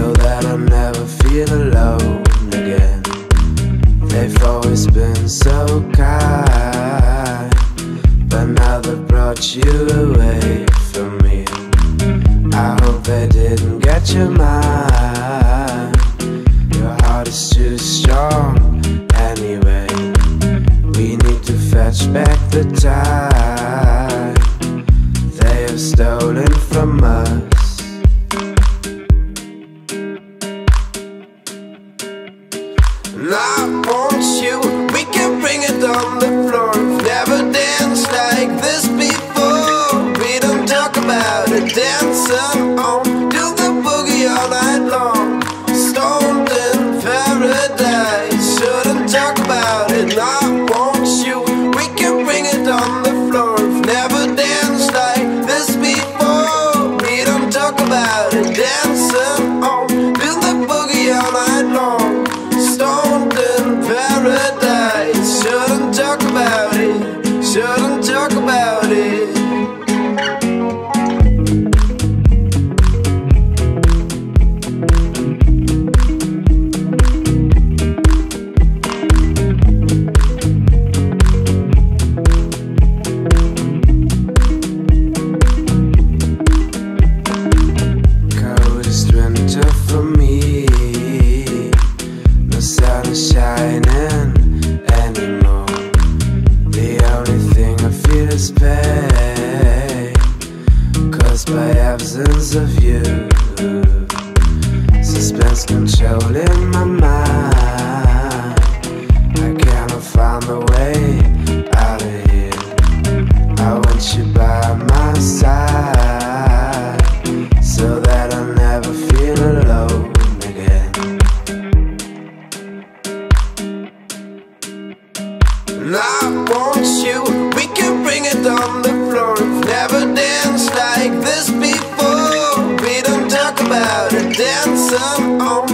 so that I never feel alone again. They've always been so kind, but now they've brought you away from me. I hope they didn't get your mind. Your heart is too strong anyway. We need to fetch back the time they have stolen from us. And I want you, we can bring it on the floor. We've never danced like this before. We don't talk about it, dancing on, do the boogie all night long. Stoned in paradise, shouldn't talk about it. And I want you, we can bring it on the floor. We've never danced like this before. We don't talk about it, dancing on, do the boogie all night long. Stoned in paradise, shouldn't talk about it, shouldn't talk about it. Coldest winter for me, the sun is shining anymore. The only thing I feel is pain, caused by absence of you. Suspense controlling my mind. I cannot find the way out of here. I want you by my side, so that I never feel alone again. And I want you, we can bring it on the floor. We've never danced like this before. We don't talk about it, dancing on,